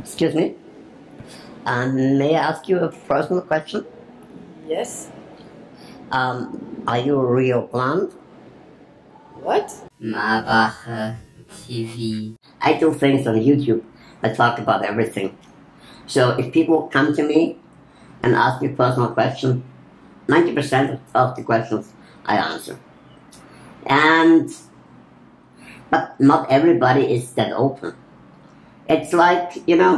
Excuse me. May I ask you a personal question? Yes. Are you a real plant? What? Mawache TV. I do things on YouTube. I talk about everything. So if people come to me and ask me personal questions, 90% of the questions I answer. But not everybody is that open. It's like,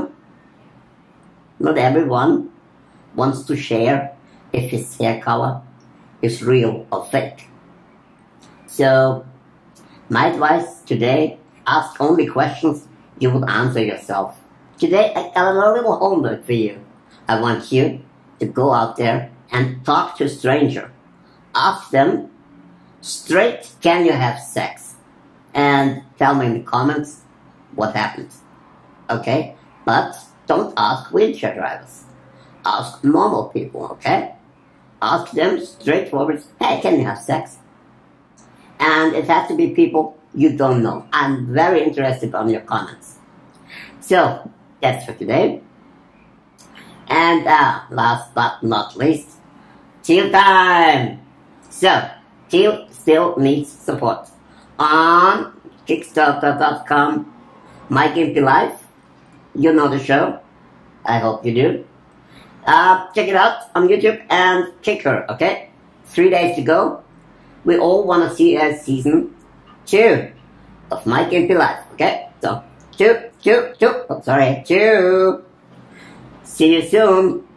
not everyone wants to share if his hair color is real or fake. So, my advice today, ask only questions you would answer yourself. Today, I got a little homework for you. I want you to go out there and talk to a stranger. Ask them straight, can you have sex? And tell me in the comments what happened. Okay? But don't ask wheelchair drivers. Ask normal people, okay? Ask them straightforward, hey, can you have sex? And it has to be people you don't know. I'm very interested on your comments. So, that's for today. And last but not least, Teal time! So, Teal still needs support. On Kickstarter.com, My Gimpy Life. You know the show. I hope you do. Check it out on YouTube and Kicker, okay? 3 days to go. We all want to see a season 2 of My Gimpy Life, okay? So, 2. Oh, sorry, 2. See you soon.